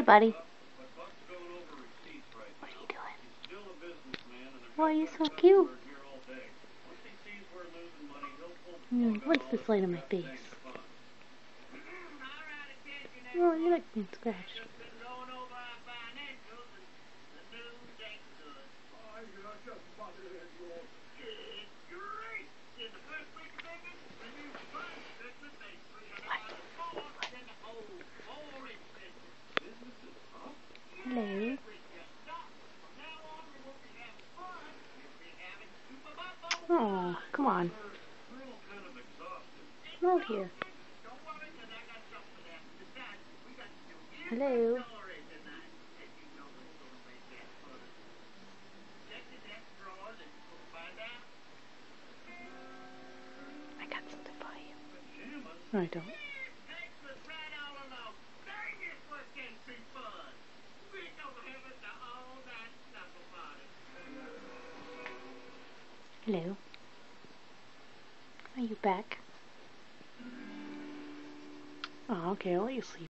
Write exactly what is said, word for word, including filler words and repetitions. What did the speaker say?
Hi, buddy. What are you doing? Why are you so cute? Mm, what's this light on my face? Oh, you're like being scratched. Hello. Oh, come on. Come out here. Hello. I got something for you. No, I don't. Hello. Are you back? Oh, okay, I'll let you sleep.